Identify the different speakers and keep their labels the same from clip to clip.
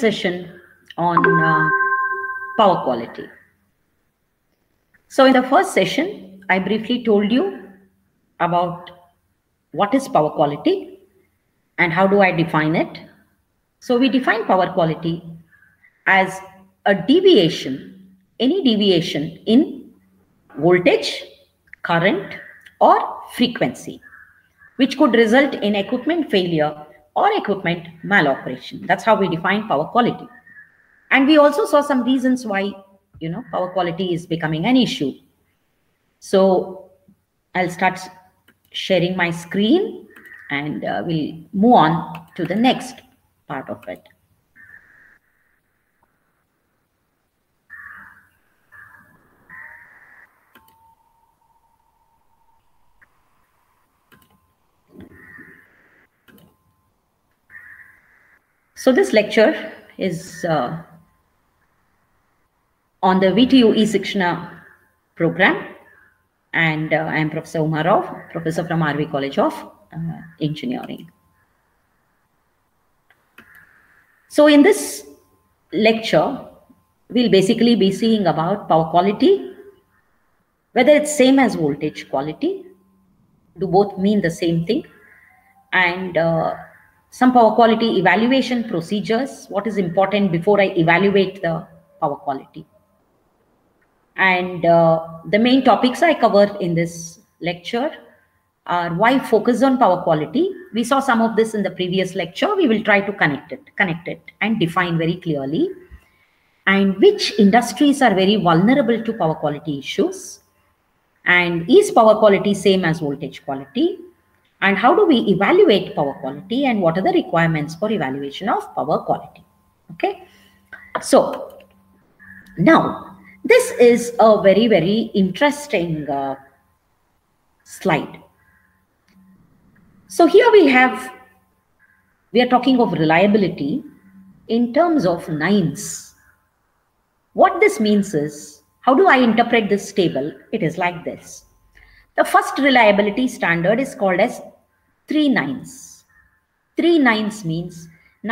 Speaker 1: session on power quality. So in the first session, I briefly told you about what is power quality and how do I define it. So we define power quality as a deviation, any deviation in voltage, current, or frequency, which could result in equipment failure or equipment maloperation. That's how we define power quality. And we also saw some reasons why, power quality is becoming an issue. So I'll start sharing my screen and we'll move on to the next part of it. So this lecture is on the VTU E-Shikshana program, and I am Professor Uma Rao, professor from RV College of Engineering. So in this lecture, we'll basically be seeing about power quality, whether it's same as voltage quality, do both mean the same thing, and some power quality evaluation procedures, what is important before I evaluate the power quality. And the main topics I covered in this lecture are why focus on power quality. We saw some of this in the previous lecture. We will try to connect it and define very clearly. And which industries are very vulnerable to power quality issues? And is power quality same as voltage quality? And how do we evaluate power quality? And what are the requirements for evaluation of power quality? Okay. So now, this is a very, very interesting slide. So here we are talking of reliability in terms of nines. What this means is, how do I interpret this table? It is like this. The first reliability standard is called as 3 nines. 3 nines means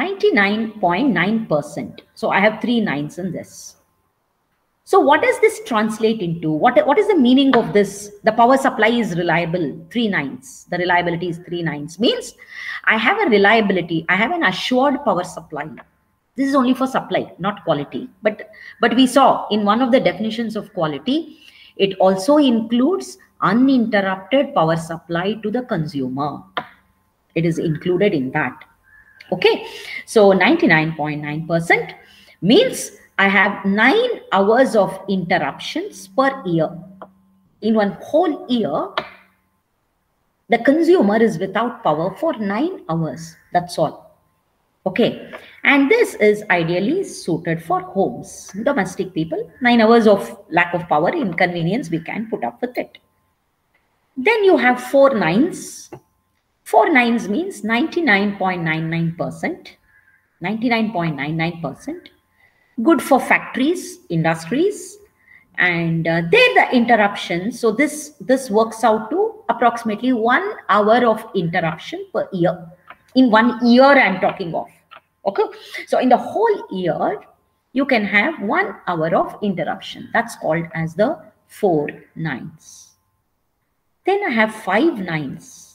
Speaker 1: 99.9%. So I have 3 nines in this. So what does this translate into? What is the meaning of this? The power supply is reliable, 3 nines. The reliability is 3 nines. Means I have a reliability, I have an assured power supply. This is only for supply, not quality. But we saw in one of the definitions of quality, it also includes uninterrupted power supply to the consumer. It is included in that. Okay, so 99.9% means I have 9 hours of interruptions per year. In one whole year, the consumer is without power for 9 hours. That's all. Okay, and this is ideally suited for homes, domestic people. 9 hours of lack of power, inconvenience, we can put up with it. Then you have 4 nines. 4 nines means 99.99%. 99.99%. Good for factories, industries, and there the interruption. So this works out to approximately 1 hour of interruption per year. In 1 year I'm talking of. Okay, so in the whole year you can have 1 hour of interruption. That's called as the 4 nines. Then I have 5 nines.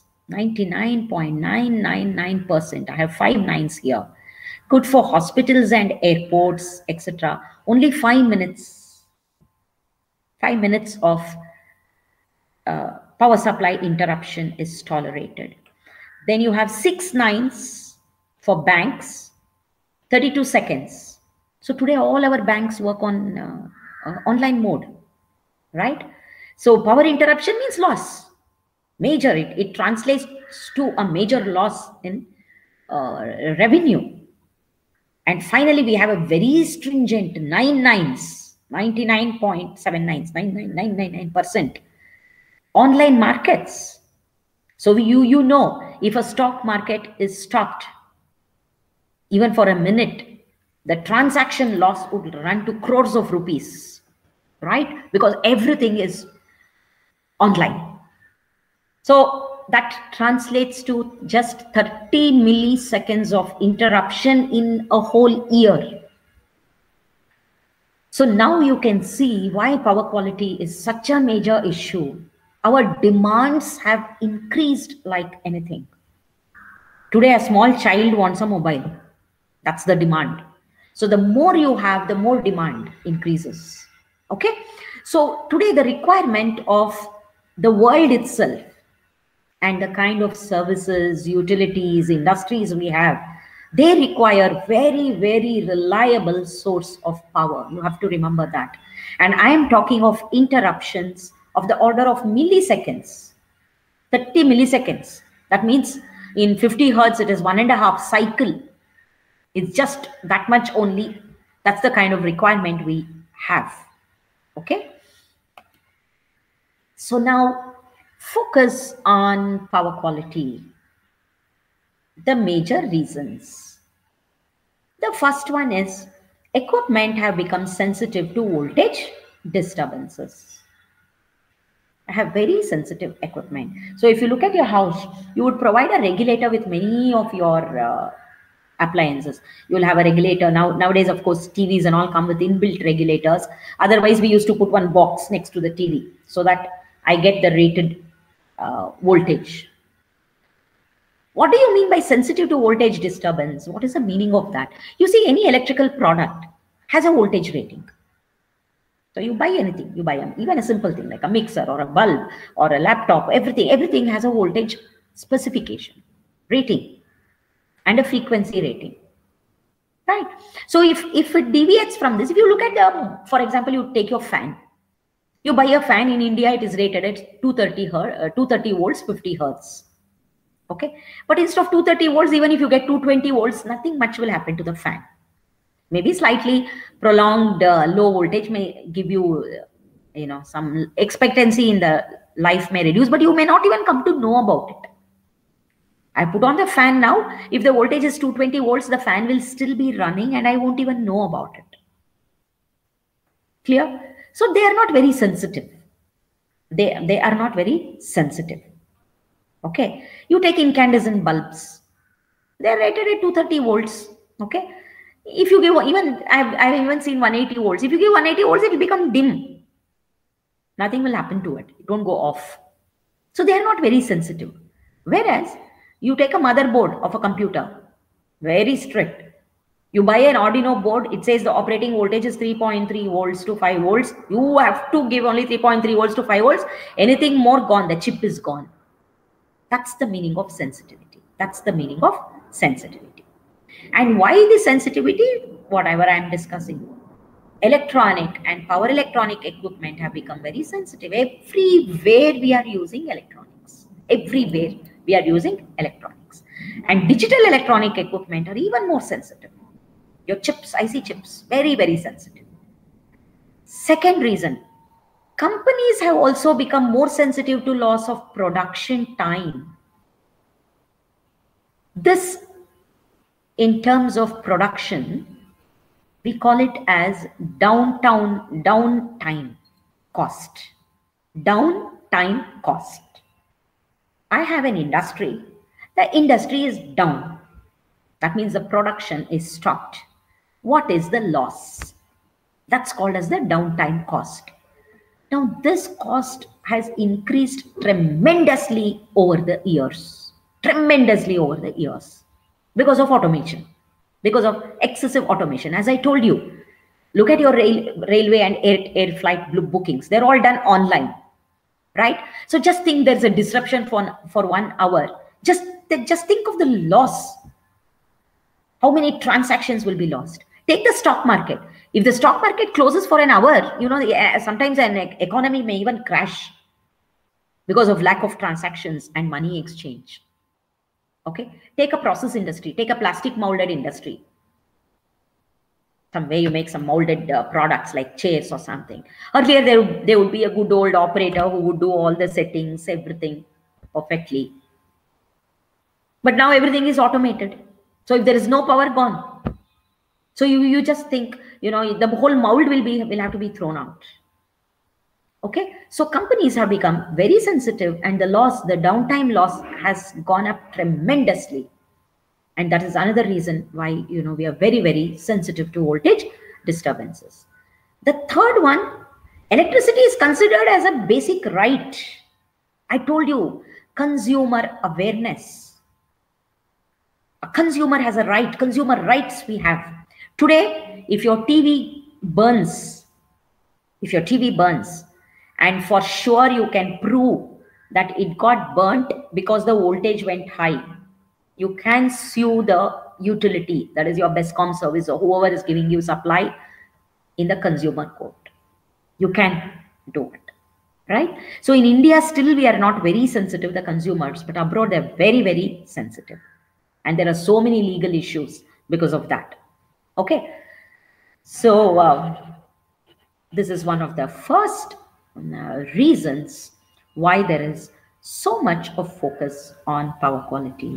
Speaker 1: 99.999%. I have 5 nines here. Good for hospitals and airports, etc. Only 5 minutes. 5 minutes of power supply interruption is tolerated. Then you have 6 nines for banks, 32 seconds. So today all our banks work on online mode, right? So power interruption means loss. Major, it translates to a major loss in revenue. And finally, we have a very stringent 9 nines, 99.79, 99.999%. Online markets. So you know, if a stock market is stopped, even for a minute, the transaction loss would run to crores of rupees, right? Because everything is online. So that translates to just 30 milliseconds of interruption in a whole year. So now you can see why power quality is such a major issue. Our demands have increased like anything. Today, a small child wants a mobile. That's the demand. So the more you have, the more demand increases. Okay. So today, the requirement of the world itself and the kind of services, utilities, industries we have, they require very, very reliable source of power. You have to remember that. And I am talking of interruptions of the order of milliseconds, 30 milliseconds. That means in 50 hertz, it is 1.5 cycle. It's just that much only. That's the kind of requirement we have. Okay. So now focus on power quality. The major reasons. The first one is equipment have become sensitive to voltage disturbances. I have very sensitive equipment. So if you look at your house, you would provide a regulator with many of your appliances. You will have a regulator. Nowadays, of course, TVs and all come with inbuilt regulators. Otherwise, we used to put one box next to the TV so that I get the rated voltage. What do you mean by sensitive to voltage disturbance? What is the meaning of that? You see, any electrical product has a voltage rating. So you buy anything, you buy even a simple thing like a mixer or a bulb or a laptop, everything has a voltage specification, rating, and a frequency rating. Right? So if it deviates from this, if you look at for example, you take your fan. You buy a fan in India, it is rated at 230 volts, 50 hertz. Okay, but instead of 230 volts, even if you get 220 volts, nothing much will happen to the fan. Maybe slightly prolonged low voltage may give you, some expectancy in the life may reduce, but you may not even come to know about it. I put on the fan now. If the voltage is 220 volts, the fan will still be running and I won't even know about it. Clear? So they are not very sensitive. They are not very sensitive. Okay. You take incandescent bulbs. They are rated at 230 volts. Okay. If you give I've even seen 180 volts. If you give 180 volts, it will become dim. Nothing will happen to it. It won't go off. So they are not very sensitive. Whereas you take a motherboard of a computer, very strict. You buy an Arduino board, it says the operating voltage is 3.3 volts to 5 volts. You have to give only 3.3 volts to 5 volts. Anything more, gone. The chip is gone. That's the meaning of sensitivity. That's the meaning of sensitivity. And why the sensitivity? Whatever I am discussing. Electronic and power electronic equipment have become very sensitive. Everywhere we are using electronics. Everywhere we are using electronics. And digital electronic equipment are even more sensitive. Your chips, IC chips, very, very sensitive. Second reason, companies have also become more sensitive to loss of production time. This, in terms of production, we call it as downtime cost. Downtime cost. I have an industry. The industry is down. That means the production is stopped. What is the loss? That's called as the downtime cost. Now, this cost has increased tremendously over the years. Tremendously over the years. Because of automation. Because of excessive automation. As I told you, look at your railway and air flight bookings. They're all done online. Right? So just think there's a disruption for 1 hour. Just think of the loss. How many transactions will be lost? Take the stock market. If the stock market closes for an hour, sometimes an economy may even crash because of lack of transactions and money exchange. Okay. Take a process industry. Take a plastic molded industry. Somewhere you make some molded products like chairs or something. Earlier, there would be a good old operator who would do all the settings, everything perfectly. But now everything is automated. So if there is no power, gone. So you just think, the whole mold will have to be thrown out. Okay, so companies have become very sensitive, and the downtime loss has gone up tremendously. And that is another reason why, we are very, very sensitive to voltage disturbances. The third one, electricity is considered as a basic right. I told you, consumer awareness. A consumer has a right, consumer rights we have. Today, if your TV burns, and for sure you can prove that it got burnt because the voltage went high, you can sue the utility, that is your Bescom service or whoever is giving you supply, in the consumer court. You can do it, right? So in India, still we are not very sensitive, the consumers, but abroad they're very, very sensitive. And there are so many legal issues because of that. Okay. So this is one of the first reasons why there is so much of focus on power quality.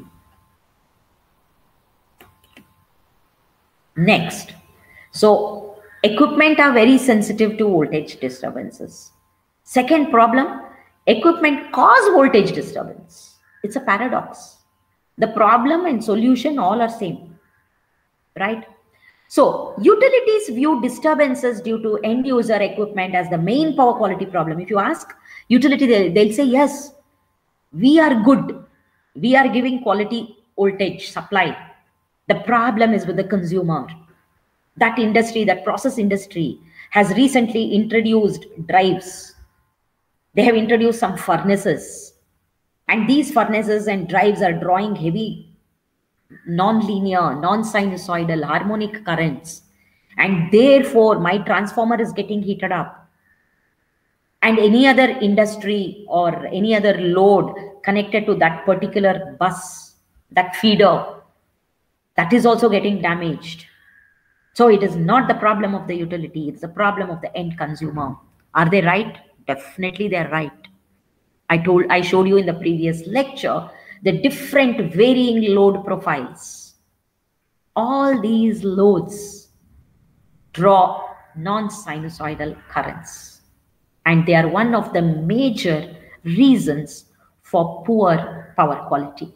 Speaker 1: Next, so equipment are very sensitive to voltage disturbances. Second problem, equipment cause voltage disturbance. It's a paradox. The problem and solution all are same, right? So utilities view disturbances due to end user equipment as the main power quality problem. If you ask utility, they'll say, yes, we are good. We are giving quality voltage supply. The problem is with the consumer. That industry, that process industry, has recently introduced drives. They have introduced some furnaces. And these furnaces and drives are drawing heavy, non-linear, non-sinusoidal, harmonic currents. And therefore, my transformer is getting heated up. And any other industry or any other load connected to that particular bus, that feeder, that is also getting damaged. So it is not the problem of the utility, it's the problem of the end consumer. Are they right? Definitely they're right. I showed you in the previous lecture the different varying load profiles. All these loads draw non-sinusoidal currents, and they are one of the major reasons for poor power quality.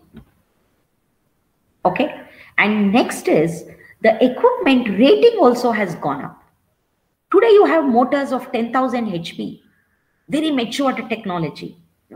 Speaker 1: Okay, and next is the equipment rating also has gone up. Today you have motors of 10,000 HP, very mature technology,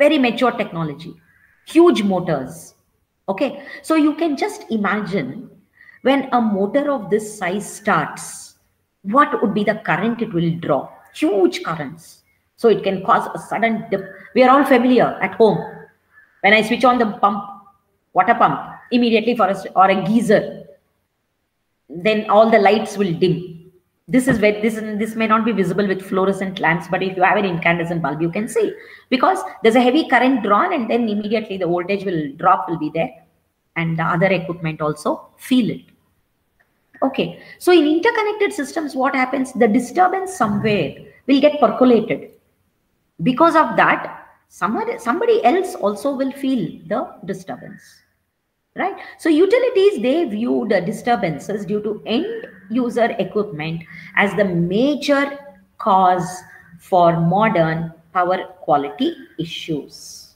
Speaker 1: huge motors. Okay, so you can just imagine when a motor of this size starts, what would be the current it will draw? Huge currents. So it can cause a sudden dip. We are all familiar at home. When I switch on the pump, water pump, immediately or a geyser, then all the lights will dim. This may not be visible with fluorescent lamps, but if you have an incandescent bulb, you can see, because there's a heavy current drawn, and then immediately the voltage will be there, and the other equipment also feel it. Okay, so in interconnected systems, what happens? The disturbance somewhere will get percolated. Because of that, somebody else also will feel the disturbance. Right? So utilities, they view the disturbances due to end user equipment as the major cause for modern power quality issues.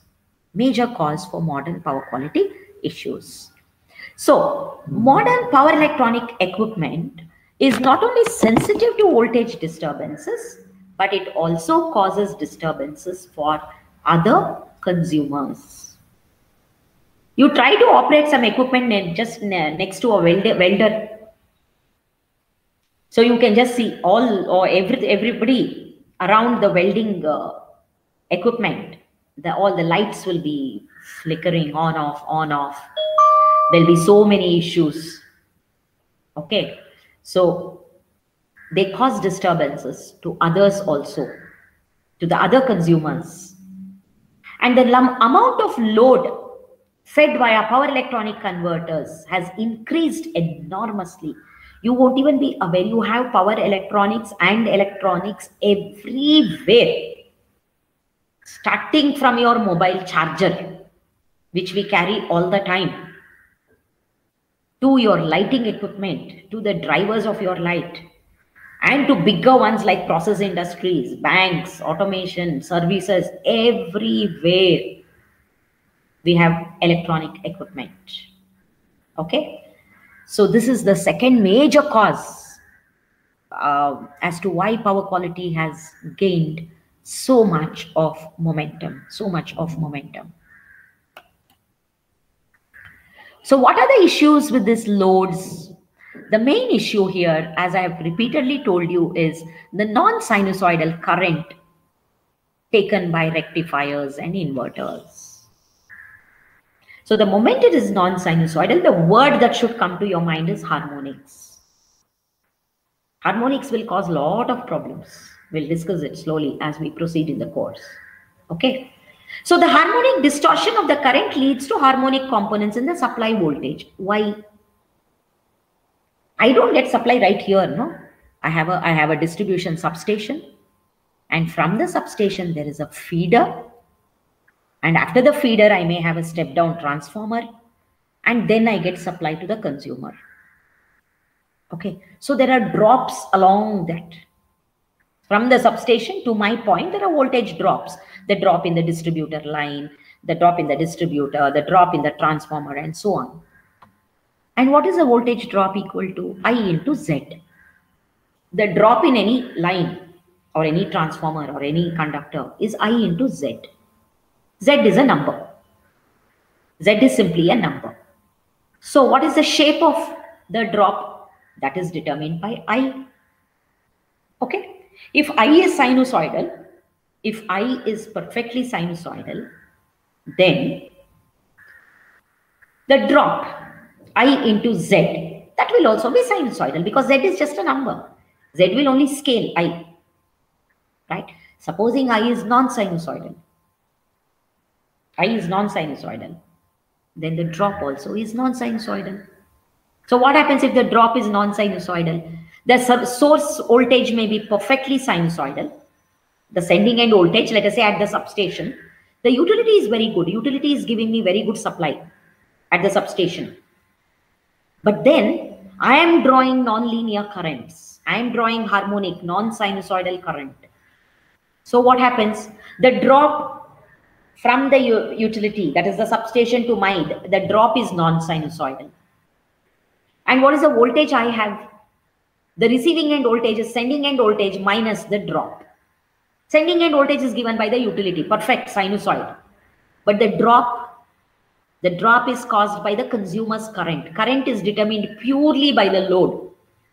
Speaker 1: So modern power electronic equipment is not only sensitive to voltage disturbances, but it also causes disturbances for other consumers. You try to operate some equipment just next to a welder. So you can just see everybody around the welding equipment. All the lights will be flickering on, off. There'll be so many issues. Okay. So they cause disturbances to others also, to the other consumers. And the amount of load fed via power electronic converters has increased enormously. You won't even be aware. You have power electronics and electronics everywhere. Starting from your mobile charger, which we carry all the time, to your lighting equipment, to the drivers of your light. and to bigger ones like process industries, banks, automation, services, everywhere we have electronic equipment. Okay, so this is the second major cause as to why power quality has gained so much of momentum, So what are the issues with these loads? The main issue here, as I have repeatedly told you, is the non-sinusoidal current taken by rectifiers and inverters. So the moment it is non-sinusoidal, the word that should come to your mind is harmonics. Harmonics will cause a lot of problems. We'll discuss it slowly as we proceed in the course. Okay. So the harmonic distortion of the current leads to harmonic components in the supply voltage. Why? I don't get supply right here, no? I have a distribution substation, and from the substation there is a feeder, and after the feeder I may have a step down transformer, and then I get supply to the consumer. Okay, so there are drops along that. From the substation to my point, there are voltage drops. The drop in the distributor line, the drop in the distributor, the drop in the transformer, and so on. And what is a voltage drop equal to? I into Z. The drop in any line or any transformer or any conductor is I into Z. Z is a number. Z is simply a number. So what is the shape of the drop? That is determined by I. Okay. If I is sinusoidal, if I is perfectly sinusoidal, then the drop I into Z, that will also be sinusoidal because Z is just a number. Z will only scale I, right? Supposing I is non-sinusoidal. I is non-sinusoidal. Then the drop also is non-sinusoidal. So what happens if the drop is non-sinusoidal? The source voltage may be perfectly sinusoidal. The sending end voltage, let us say at the substation, the utility is very good. Utility is giving me very good supply at the substation. But then I am drawing non-linear currents. I am drawing harmonic, non-sinusoidal current. So what happens? The drop from the utility, that is the substation to mine, the drop is non-sinusoidal. And what is the voltage I have? The receiving end voltage is sending end voltage minus the drop. Sending end voltage is given by the utility, perfect sinusoid. But the drop is caused by the consumer's current. Current is determined purely by the load.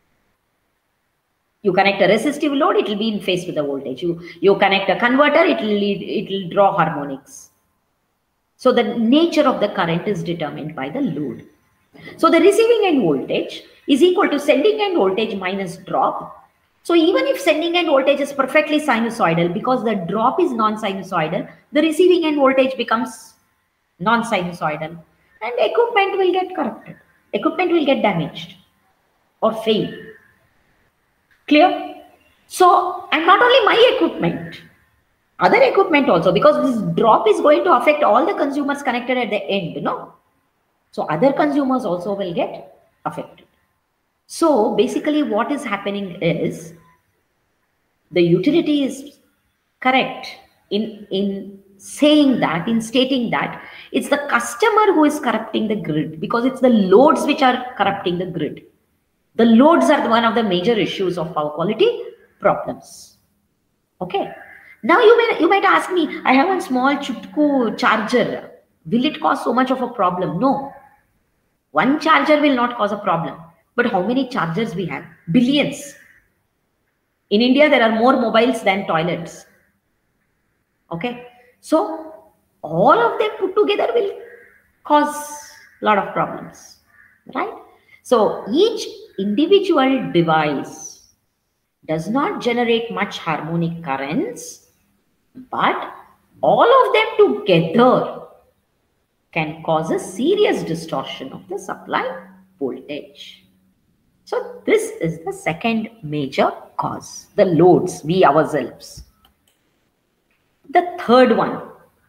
Speaker 1: You connect a resistive load, it will be in phase with the voltage. You connect a converter, it will draw harmonics. So the nature of the current is determined by the load. So the receiving end voltage is equal to sending end voltage minus drop. So even if sending end voltage is perfectly sinusoidal, because the drop is non-sinusoidal, the receiving end voltage becomes non-sinusoidal and equipment will get corrupted. Equipment will get damaged or fail. Clear? So, and not only my equipment, other equipment also, because this drop is going to affect all the consumers connected at the end, no? So other consumers also will get affected. So basically what is happening is the utility is correct in saying that, in stating that it's the customer who is corrupting the grid, because it's the loads which are corrupting the grid. The loads are one of the major issues of power quality problems. Okay. Now you might ask me, I have one small Chutku charger. Will it cause so much of a problem? No. One charger will not cause a problem. But how many chargers we have? Billions. In India, there are more mobiles than toilets. Okay. So all of them put together will cause a lot of problems. Right? So each individual device does not generate much harmonic currents, but all of them together can cause a serious distortion of the supply voltage. So this is the second major cause, the loads, we ourselves. The third one,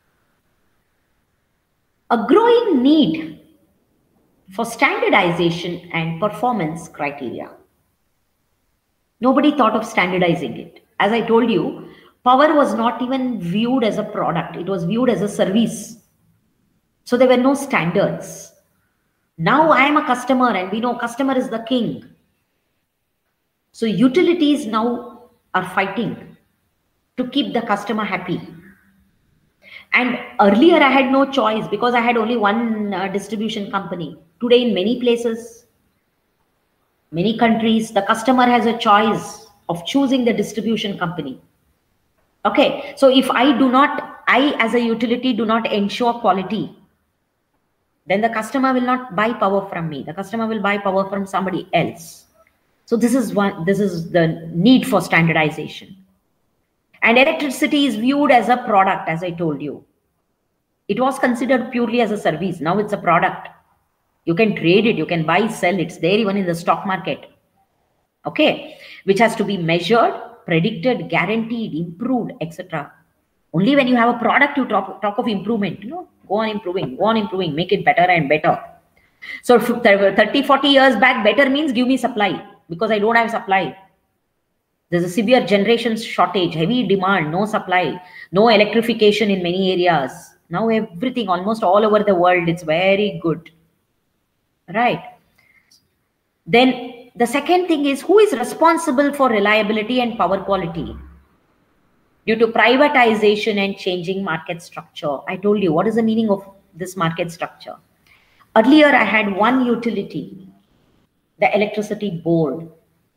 Speaker 1: a growing need for standardization and performance criteria. Nobody thought of standardizing it. As I told you, power was not even viewed as a product, it was viewed as a service. So there were no standards. Now I am a customer and we know customer is the king. So utilities now are fighting to keep the customer happy. And earlier I had no choice because I had only one distribution company. Today in many places, many countries, the customer has a choice of choosing the distribution company. Okay, so if I as a utility do not ensure quality, then the customer will not buy power from me. The customer will buy power from somebody else. So this is the need for standardization. And electricity is viewed as a product, as I told you. It was considered purely as a service. Now it's a product. You can trade it, you can buy, sell. It's there even in the stock market. Okay, which has to be measured, predicted, guaranteed, improved, etc. Only when you have a product, you talk of improvement. Go on improving, make it better and better. So 30, 40 years back, better means give me supply because I don't have supply. There's a severe generation shortage, heavy demand, no supply, no electrification in many areas. Now everything, almost all over the world, it's very good. Right. Then the second thing is, who is responsible for reliability and power quality? Due to privatization and changing market structure. I told you, what is the meaning of this market structure? Earlier, I had one utility, the electricity board.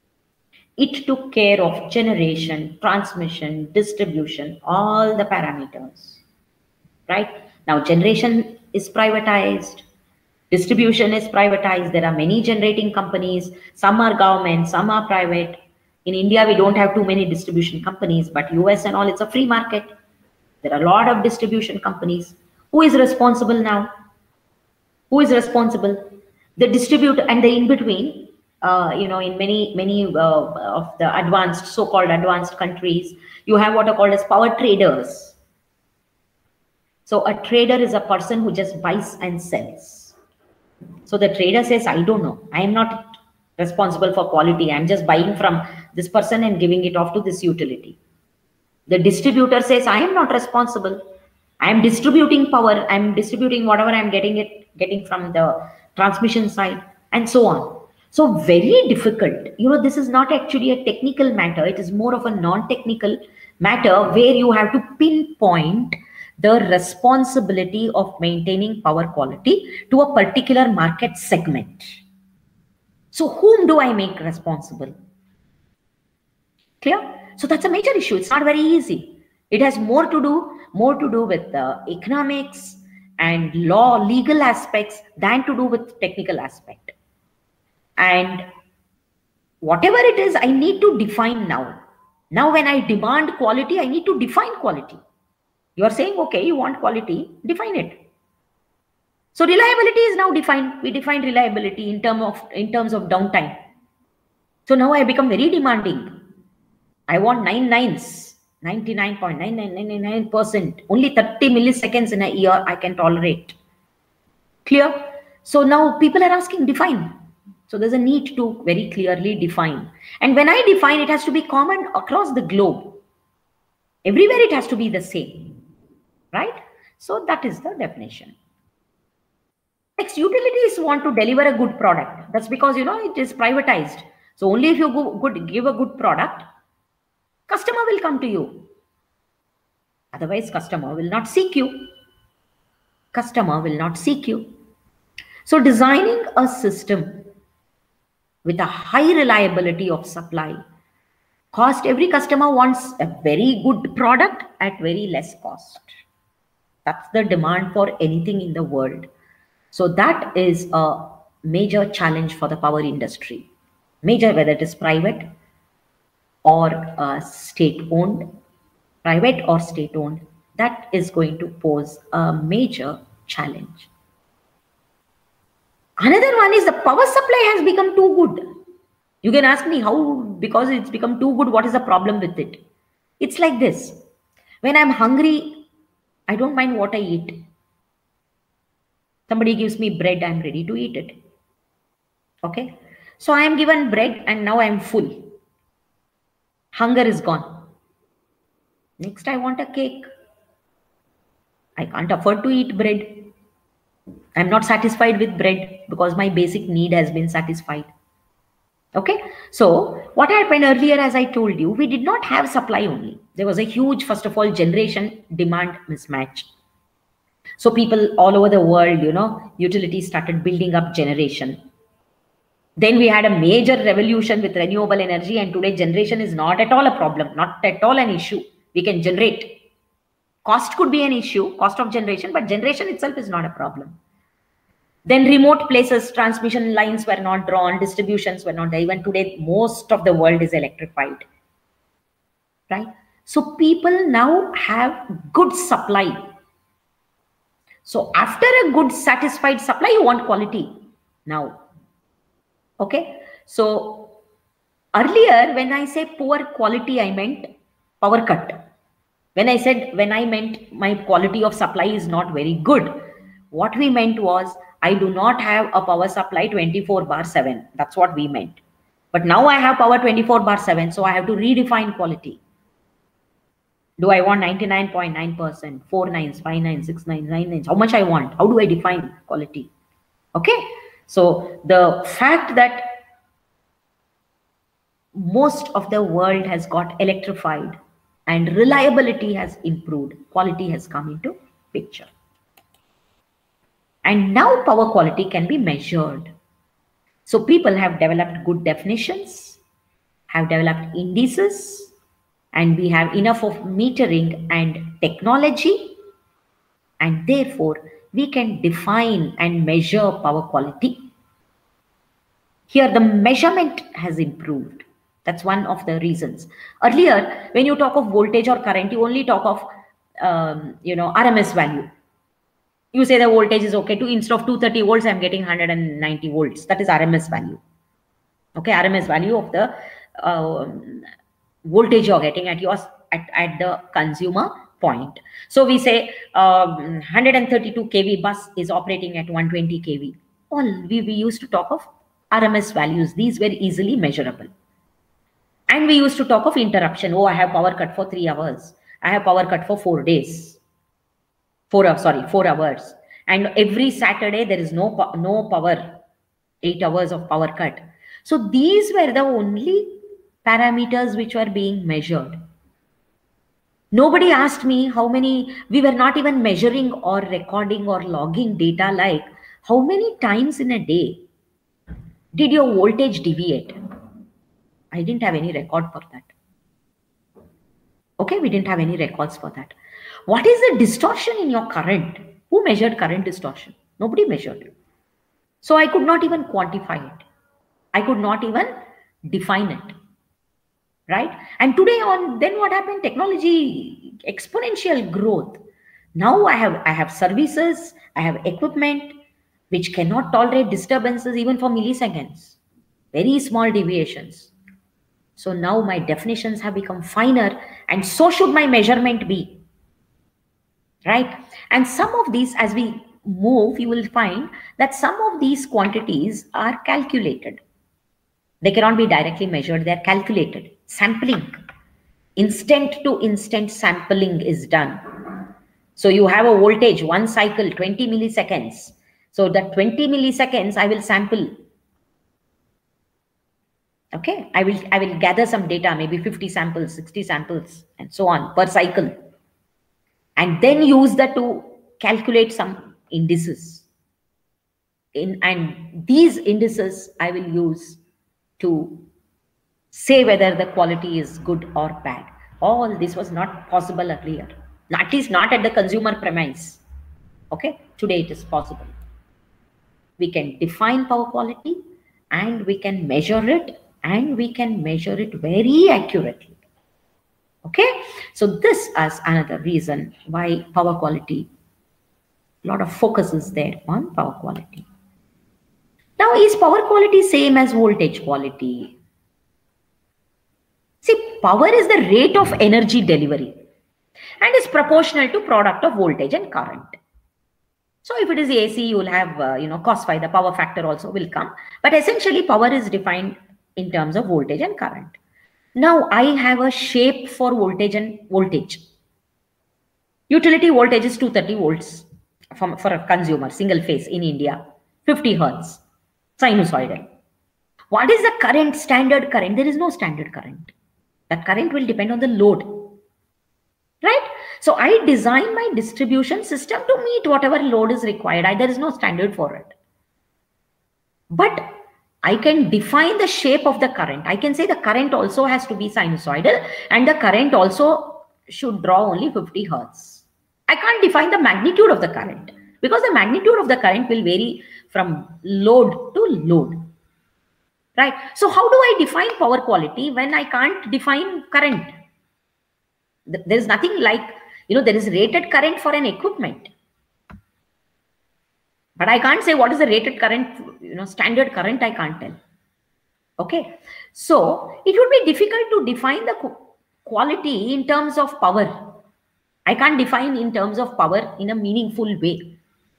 Speaker 1: It took care of generation, transmission, distribution, all the parameters. Right? Now, generation is privatized. Distribution is privatized. There are many generating companies. Some are government, some are private. In India, we don't have too many distribution companies, but US and all, it's a free market. There are a lot of distribution companies. Who is responsible now? Who is responsible? The distributor and the in-between, in many of the advanced, so-called advanced countries, you have what are called as power traders. So a trader is a person who just buys and sells. So the trader says, I don't know. I am not responsible for quality. I'm just buying from this person and giving it off to this utility. The distributor says, I am not responsible. I am distributing power. I'm distributing whatever I'm getting from the transmission side and so on. So very difficult. This is not actually a technical matter. It is more of a non-technical matter where you have to pinpoint the responsibility of maintaining power quality to a particular market segment. So whom do I make responsible? Clear? So that's a major issue. It's not very easy. It has more to do with the economics and legal aspects than to do with technical aspect. And whatever it is, I need to define now. Now, when I demand quality, I need to define quality. You are saying, okay, you want quality, define it. So reliability is now defined. We define reliability in terms of downtime. So now I become very demanding. I want 99.99999%. Only 30 milliseconds in a year I can tolerate. Clear? So now people are asking, define. So there's a need to very clearly define. And when I define, it has to be common across the globe. Everywhere it has to be the same. Right? So that is the definition. Next, utilities want to deliver a good product. That's because, it is privatized. So only if you give a good product, customer will come to you. Otherwise, customer will not seek you. Customer will not seek you. So designing a system with a high reliability of supply, every customer wants a very good product at very less cost. That's the demand for anything in the world. So that is a major challenge for the power industry. Major, whether it is private or state-owned, that is going to pose a major challenge. Another one is the power supply has become too good. You can ask me how, because it's become too good, what is the problem with it? It's like this. When I'm hungry, I don't mind what I eat. Somebody gives me bread, I'm ready to eat it. Okay. So I am given bread and now I'm full. Hunger is gone. Next, I want a cake. I can't afford to eat bread. I'm not satisfied with bread because my basic need has been satisfied. Okay, so what happened earlier, as I told you, we did not have supply only. There was a huge, first of all, generation demand mismatch. So people all over the world, utilities started building up generation. Then we had a major revolution with renewable energy, and today generation is not at all a problem, not at all an issue. We can generate. Cost could be an issue, cost of generation, but generation itself is not a problem. Then remote places, transmission lines were not drawn, distributions were not there. Even today, most of the world is electrified, right? So people now have good supply. So after a good satisfied supply, you want quality now. Okay. So earlier, when I say poor quality, I meant power cut. When I meant my quality of supply is not very good, what we meant was I do not have a power supply 24/7. That's what we meant. But now I have power 24/7, so I have to redefine quality. Do I want 99.9%, 4 nines, 5 nines, 6 nines, 9 nines? How much I want? How do I define quality? Okay. So the fact that most of the world has got electrified and reliability has improved, quality has come into picture. And now power quality can be measured. So people have developed good definitions, have developed indices, and we have enough of metering and technology, and therefore we can define and measure power quality. Here the measurement has improved. That's one of the reasons. Earlier, when you talk of voltage or current, you only talk of RMS value. You say the voltage is okay, instead of 230 volts, I'm getting 190 volts. That is RMS value. Okay, RMS value of the voltage you're getting at the consumer point. So we say 132 kV bus is operating at 120 kV. We used to talk of RMS values. These were easily measurable. And we used to talk of interruption. Oh, I have power cut for 3 hours. I have power cut for 4 days. 4 hours. And every Saturday there is no power, 8 hours of power cut. So these were the only parameters which were being measured. Nobody asked me we were not even measuring or recording or logging data like how many times in a day did your voltage deviate. I didn't have any record for that. Okay, we didn't have any records for that. What is the distortion in your current? Who measured current distortion? Nobody measured it. So I could not even quantify it. I could not even define it. Right? And today then what happened? Technology, exponential growth. Now I have services, I have equipment which cannot tolerate disturbances even for milliseconds. Very small deviations. So now my definitions have become finer, and so should my measurement be. Right? And some of these, as we move, you will find that some of these quantities are calculated. They cannot be directly measured, they are calculated. Sampling, instant to instant sampling is done. So you have a voltage, one cycle, 20 milliseconds. So that 20 milliseconds, I will sample. Okay, I will gather some data, maybe 50 samples, 60 samples, and so on per cycle. And then use that to calculate some indices. And these indices I will use to say whether the quality is good or bad. All this was not possible earlier, at least not at the consumer premise. Okay, today it is possible. We can define power quality and we can measure it, and we can measure it very accurately. Okay, so this is another reason why power quality, a lot of focus is there on power quality. Now, is power quality same as voltage quality? See, power is the rate of energy delivery and is proportional to product of voltage and current. So if it is AC, you will have, cos phi, the power factor also will come. But essentially, power is defined in terms of voltage and current. Now I have a shape for voltage and voltage. Utility voltage is 230 volts for a consumer, single phase in India, 50 hertz, sinusoidal. What is the current, standard current? There is no standard current. The current will depend on the load, right? So I design my distribution system to meet whatever load is required. There is no standard for it. But I can define the shape of the current. I can say the current also has to be sinusoidal and the current also should draw only 50 hertz. I can't define the magnitude of the current because the magnitude of the current will vary from load to load. Right? So how do I define power quality when I can't define current? There is nothing like, there is rated current for an equipment. But I can't say what is the rated current, standard current, I can't tell. Okay. So it would be difficult to define the quality in terms of power. I can't define in terms of power in a meaningful way.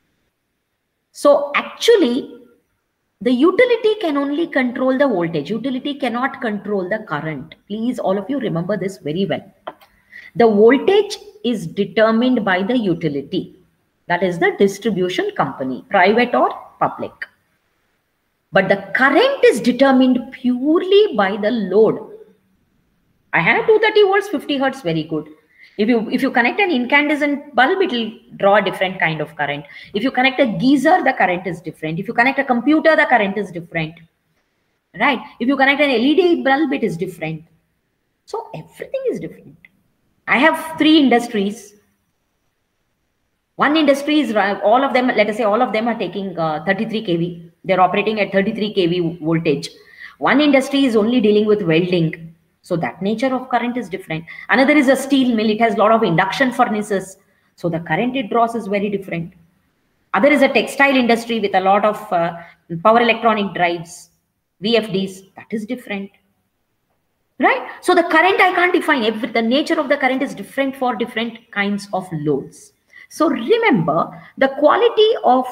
Speaker 1: So actually, the utility can only control the voltage. Utility cannot control the current. Please, all of you remember this very well. The voltage is determined by the utility. That is the distribution company, private or public. But the current is determined purely by the load. I have 230 volts, 50 hertz, very good. If you connect an incandescent bulb, it will draw a different kind of current. If you connect a geyser, the current is different. If you connect a computer, the current is different. Right? If you connect an LED bulb, it is different. So everything is different. I have 3 industries. One industry is, all of them, let us say all of them are taking 33 kV. They're operating at 33 kV voltage. One industry is only dealing with welding. So that nature of current is different. Another is a steel mill. It has a lot of induction furnaces. So the current it draws is very different. Other is a textile industry with a lot of power electronic drives, VFDs. That is different. Right? So the current I can't define. The nature of the current is different for different kinds of loads. So remember, the quality of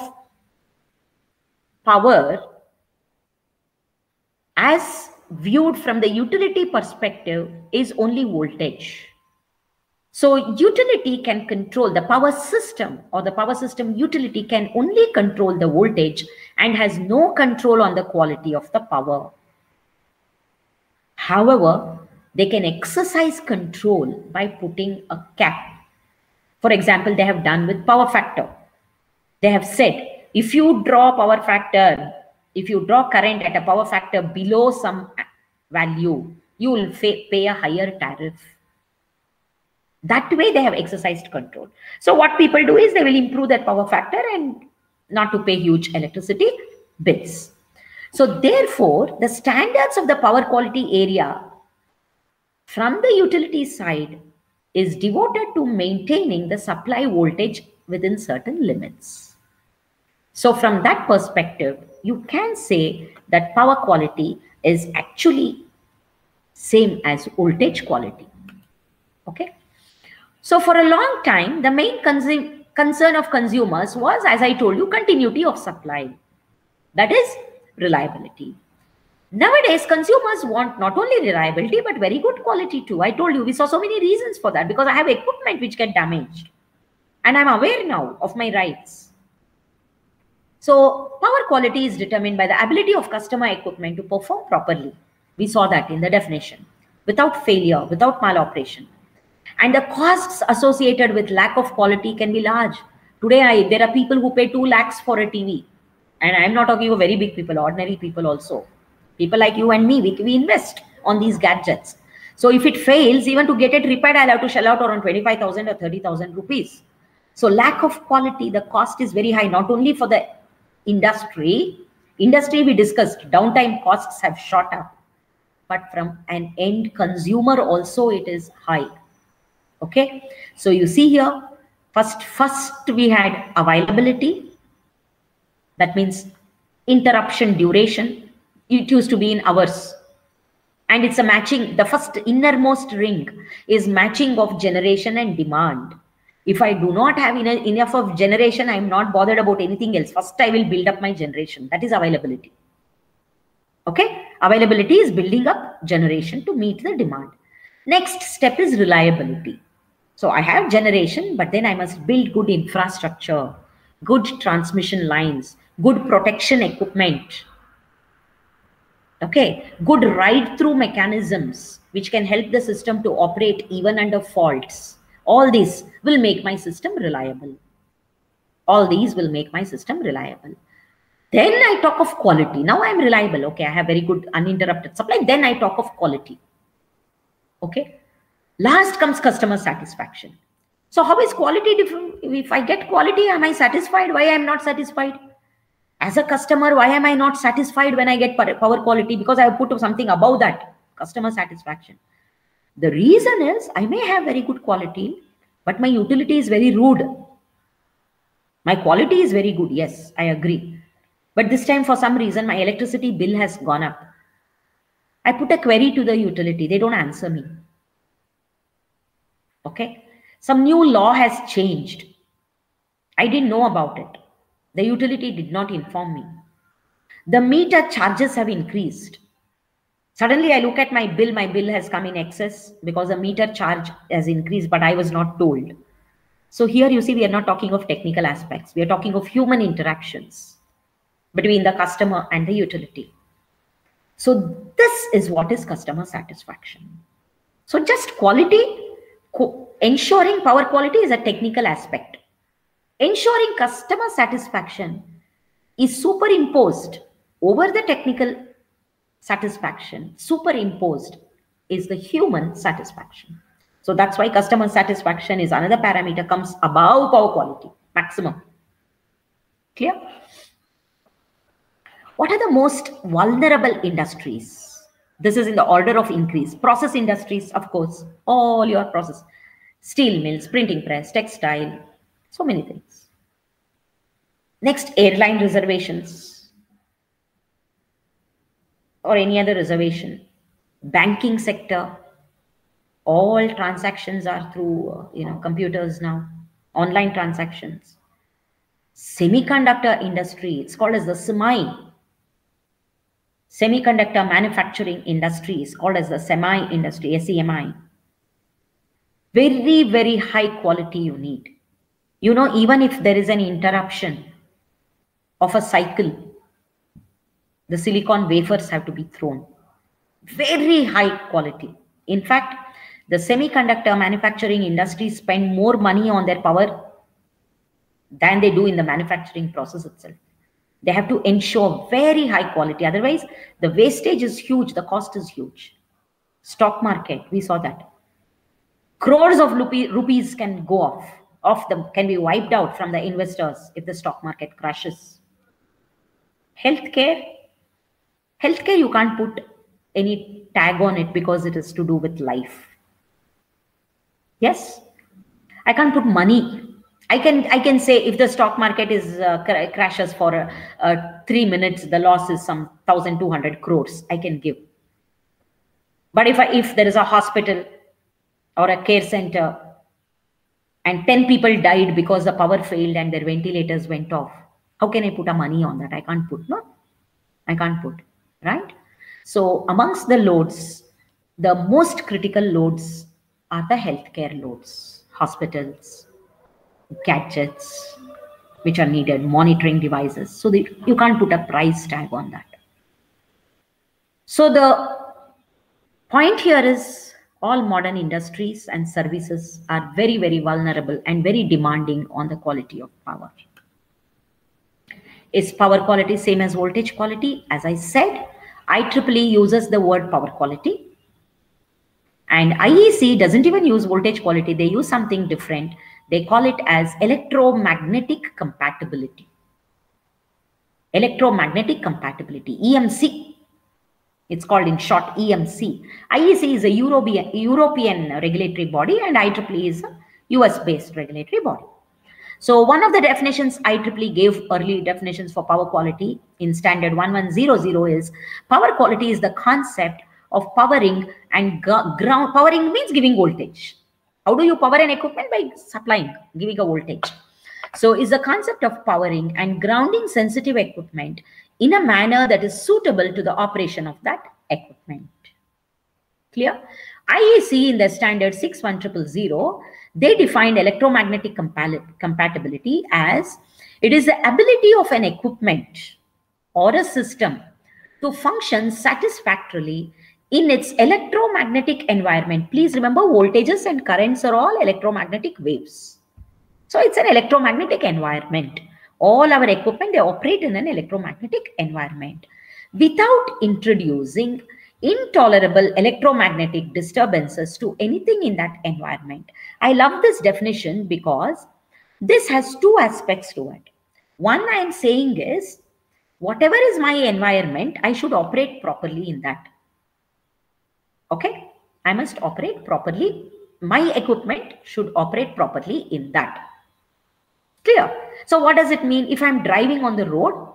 Speaker 1: power as viewed from the utility perspective is only voltage. So utility can control the power system, or the power system utility can only control the voltage and has no control on the quality of the power. However, they can exercise control by putting a cap. For example, they have done with power factor. They have said, if you draw power factor, if you draw current at a power factor below some value, you will pay a higher tariff. That way they have exercised control. So what people do is they will improve that power factor and not to pay huge electricity bills. So therefore, the standards of the power quality area from the utility side is devoted to maintaining the supply voltage within certain limits. So from that perspective, you can say that power quality is actually same as voltage quality. Okay. So for a long time, the main concern of consumers was, as I told you, continuity of supply. That is reliability. Nowadays, consumers want not only reliability, but very good quality too. I told you, we saw so many reasons for that because I have equipment which get damaged. And I'm aware now of my rights. So power quality is determined by the ability of customer equipment to perform properly. We saw that in the definition. Without failure, without maloperation. And the costs associated with lack of quality can be large. Today, there are people who pay 2 lakhs for a TV. And I'm not talking of very big people, ordinary people also. People like you and me, we invest on these gadgets. So if it fails, even to get it repaired, I'll have to shell out around 25,000 or 30,000 rupees. So lack of quality, the cost is very high, not only for the industry. Industry we discussed, downtime costs have shot up. But from an end consumer also it is high. Okay. So you see here, first we had availability. That means interruption duration. It used to be in hours. And it's a matching. The first innermost ring is matching of generation and demand. If I do not have enough of generation, I'm not bothered about anything else. First, I will build up my generation. That is availability. Okay. Availability is building up generation to meet the demand. Next step is reliability. So I have generation, but then I must build good infrastructure, good transmission lines, good protection equipment. Okay, good ride-through mechanisms which can help the system to operate even under faults. All these will make my system reliable. All these will make my system reliable. Then I talk of quality. Now I'm reliable. Okay, I have very good uninterrupted supply. Then I talk of quality. Okay. Last comes customer satisfaction. So how is quality different? If I get quality, am I satisfied? Why I'm not satisfied? As a customer, why am I not satisfied when I get power quality? Because I have put something above that, customer satisfaction. The reason is I may have very good quality, but my utility is very rude. My quality is very good. Yes, I agree. But this time, for some reason, my electricity bill has gone up. I put a query to the utility. They don't answer me. Okay. Some new law has changed. I didn't know about it. The utility did not inform me. The meter charges have increased. Suddenly I look at my bill has come in excess because the meter charge has increased, but I was not told. So here you see, we are not talking of technical aspects. We are talking of human interactions between the customer and the utility. So this is what is customer satisfaction. So just quality, ensuring power quality is a technical aspect. Ensuring customer satisfaction is superimposed over the technical satisfaction. Superimposed is the human satisfaction. So that's why customer satisfaction is another parameter, comes above power quality, maximum. Clear? What are the most vulnerable industries? This is in the order of increase. Process industries, of course, all your process. Steel mills, printing press, textile, so many things. Next, airline reservations or any other reservation. Banking sector, all transactions are through computers now, online transactions. Semiconductor industry, it's called as the semiconductor manufacturing industry is called as the semi industry, SEMI. Very, very high quality you need. Even if there is an interruption of a cycle, the silicon wafers have to be thrown. Very high quality. In fact, the semiconductor manufacturing industry spend more money on their power than they do in the manufacturing process itself. They have to ensure very high quality. Otherwise, the wastage is huge. The cost is huge. Stock market, we saw that. Crores of rupees can go off them, can be wiped out from the investors if the stock market crashes. Healthcare, you can't put any tag on it because it is to do with life. Yes, I can't put money. I can say if the stock market is crashes for 3 minutes, the loss is some 1,200 crores. I can give. But if there is a hospital or a care center and 10 people died because the power failed and their ventilators went off, how can I put a money on that? I can't put, no? I can't put, right? So amongst the loads, the most critical loads are the healthcare loads, hospitals, gadgets which are needed, monitoring devices. So you can't put a price tag on that. So the point here is all modern industries and services are very, very vulnerable and very demanding on the quality of power. Is power quality same as voltage quality? As I said, IEEE uses the word power quality. And IEC doesn't even use voltage quality. They use something different. They call it as electromagnetic compatibility. Electromagnetic compatibility, EMC. It's called in short EMC. IEC is a European regulatory body and IEEE is a US-based regulatory body. So one of the definitions IEEE gave, early definitions for power quality in standard 1100 is power quality is the concept of powering and ground. Powering means giving voltage. How do you power an equipment? By supplying, giving a voltage. So is the concept of powering and grounding sensitive equipment in a manner that is suitable to the operation of that equipment. Clear? IEC in the standard 61000, they defined electromagnetic compatibility as it is the ability of an equipment or a system to function satisfactorily in its electromagnetic environment. Please remember, voltages and currents are all electromagnetic waves. So it's an electromagnetic environment. All our equipment, they operate in an electromagnetic environment without introducing intolerable electromagnetic disturbances to anything in that environment. I love this definition because this has two aspects to it. One I am saying is, whatever is my environment, I should operate properly in that. Okay? I must operate properly. My equipment should operate properly in that. Clear? So what does it mean? If I'm driving on the road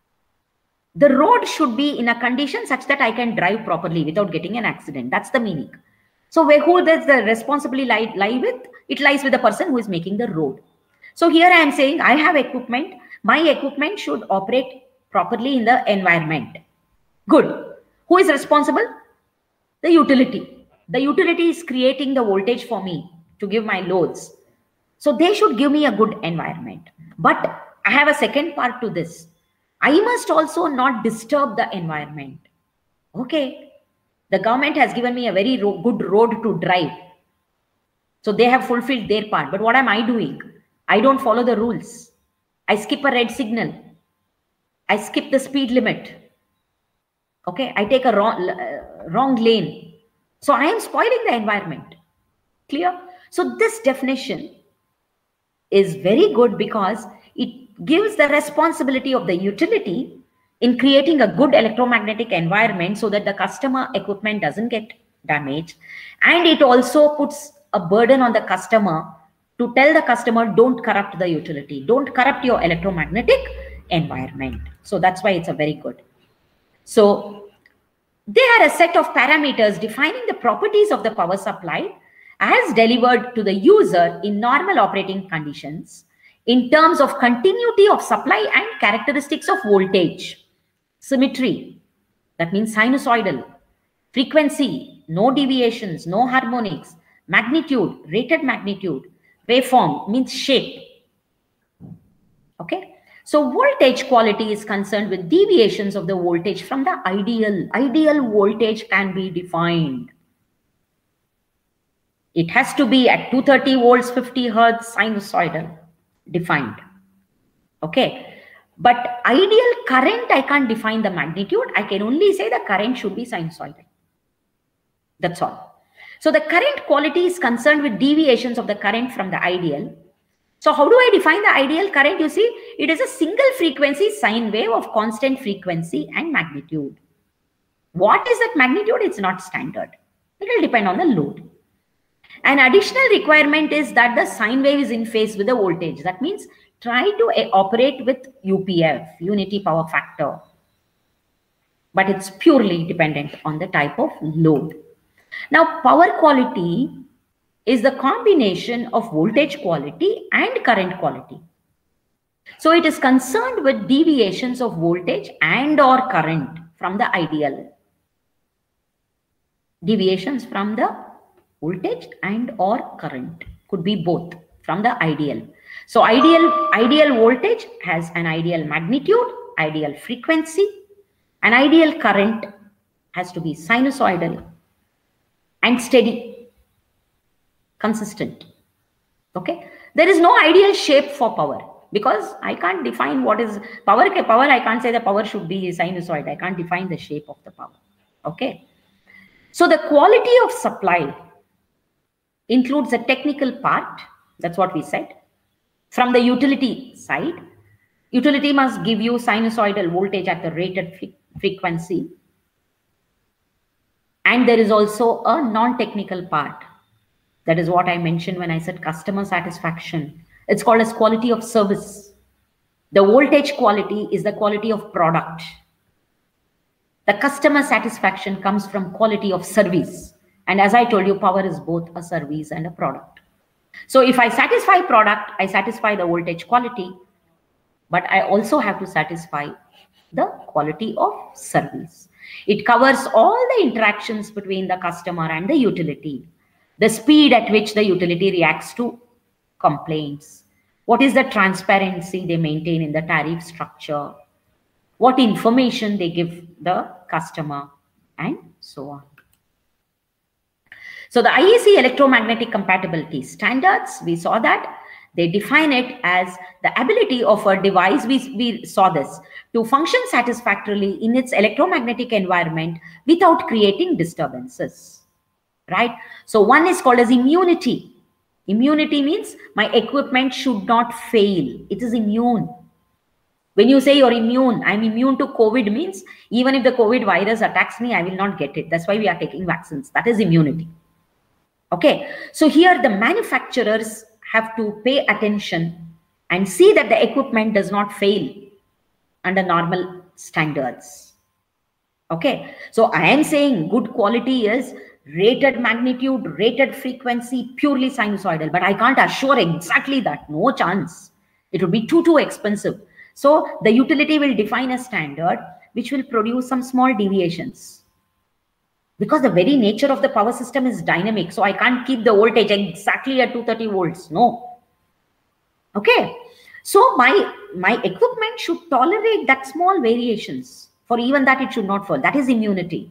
Speaker 1: should be in a condition such that I can drive properly without getting an accident. That's the meaning. So who does the responsibility lie with? It lies with the person who is making the road. So here I am saying I have equipment. My equipment should operate properly in the environment. Good. Who is responsible? The utility. The utility is creating the voltage for me to give my loads. So they should give me a good environment. But I have a second part to this. I must also not disturb the environment. Okay. The government has given me a very good road to drive. So they have fulfilled their part. But what am I doing? I don't follow the rules. I skip a red signal. I skip the speed limit. Okay. I take a wrong lane. So I am spoiling the environment. Clear? So this definition is very good because it gives the responsibility of the utility in creating a good electromagnetic environment so that the customer equipment doesn't get damaged. And it also puts a burden on the customer to tell the customer, don't corrupt the utility, don't corrupt your electromagnetic environment. So that's why it's a very good. So they are a set of parameters defining the properties of the power supply as delivered to the user in normal operating conditions in terms of continuity of supply and characteristics of voltage, symmetry, that means sinusoidal, frequency, no deviations, no harmonics, magnitude, rated magnitude, waveform means shape. Okay. So voltage quality is concerned with deviations of the voltage from the ideal. Ideal voltage can be defined. It has to be at 230 volts, 50 hertz, sinusoidal, defined. Okay. But ideal current, I can't define the magnitude. I can only say the current should be sinusoidal. That's all. So the current quality is concerned with deviations of the current from the ideal. So how do I define the ideal current? You see, it is a single frequency sine wave of constant frequency and magnitude. What is that magnitude? It's not standard. It will depend on the load. An additional requirement is that the sine wave is in phase with the voltage. That means try to operate with UPF, unity power factor. But it's purely dependent on the type of load. Now, power quality is the combination of voltage quality and current quality. So it is concerned with deviations of voltage and or current from the ideal. Deviations from the voltage and or current could be both from the ideal. So ideal voltage has an ideal magnitude, ideal frequency, an ideal current has to be sinusoidal and steady, consistent. Okay. There is no ideal shape for power because I can't define what is power. Power, I can't say the power should be sinusoid. I can't define the shape of the power. Okay. So the quality of supply includes the technical part. That's what we said. From the utility side, utility must give you sinusoidal voltage at the rated frequency. And there is also a non-technical part. That is what I mentioned when I said customer satisfaction. It's called as quality of service. The voltage quality is the quality of product. The customer satisfaction comes from quality of service. And as I told you, power is both a service and a product. So if I satisfy product, I satisfy the voltage quality, but I also have to satisfy the quality of service. It covers all the interactions between the customer and the utility, the speed at which the utility reacts to complaints, what is the transparency they maintain in the tariff structure, what information they give the customer, and so on. So the IEC electromagnetic compatibility standards, we saw that they define it as the ability of a device, we saw this, to function satisfactorily in its electromagnetic environment without creating disturbances, right? So one is called as immunity. Immunity means my equipment should not fail. It is immune. When you say you're immune, I'm immune to COVID means even if the COVID virus attacks me, I will not get it. That's why we are taking vaccines. That is immunity. Okay, so here the manufacturers have to pay attention and see that the equipment does not fail under normal standards. Okay, so I am saying good quality is rated magnitude, rated frequency, purely sinusoidal, but I can't assure exactly that. No chance. It would be too expensive. So the utility will define a standard which will produce some small deviations. Because the very nature of the power system is dynamic. So I can't keep the voltage exactly at 230 volts. No. Okay. So my equipment should tolerate that small variations. For even that, it should not fall. That is immunity.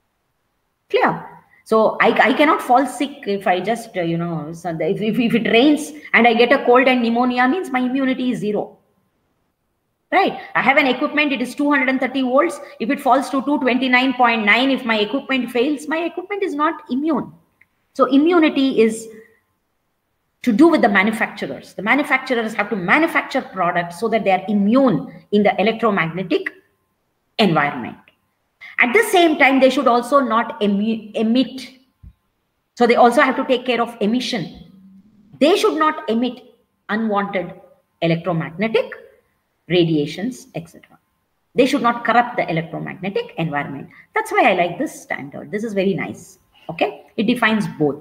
Speaker 1: Clear? So I cannot fall sick if I just, so if it rains and I get a cold and pneumonia, means my immunity is 0. Right? I have an equipment, it is 230 volts. If it falls to 229.9, if my equipment fails, my equipment is not immune. So immunity is to do with the manufacturers. The manufacturers have to manufacture products so that they are immune in the electromagnetic environment. At the same time, they should also not emit. So they also have to take care of emission. They should not emit unwanted electromagnetic radiations, etc. They should not corrupt the electromagnetic environment. That's why I like this standard. This is very nice. Okay, it defines both.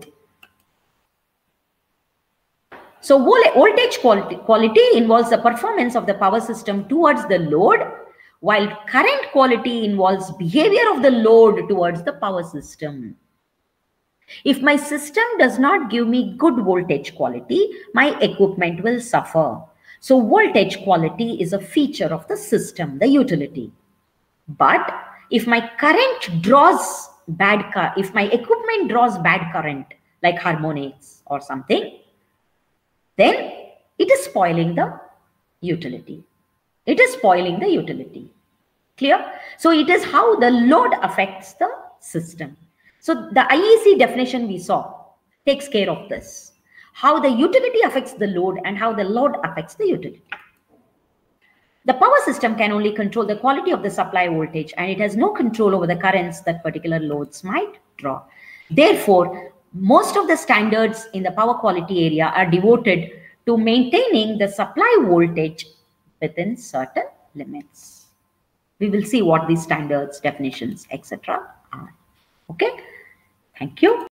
Speaker 1: So voltage quality involves the performance of the power system towards the load, while current quality involves behavior of the load towards the power system. If my system does not give me good voltage quality, my equipment will suffer. So voltage quality is a feature of the system, the utility. But if my current draws if my equipment draws bad current, like harmonics or something, then it is spoiling the utility. It is spoiling the utility. Clear? So it is how the load affects the system. So the IEC definition we saw takes care of this. How the utility affects the load and how the load affects the utility. The power system can only control the quality of the supply voltage, and it has no control over the currents that particular loads might draw. Therefore, most of the standards in the power quality area are devoted to maintaining the supply voltage within certain limits. We will see what these standards, definitions, etc. are. Okay, thank you.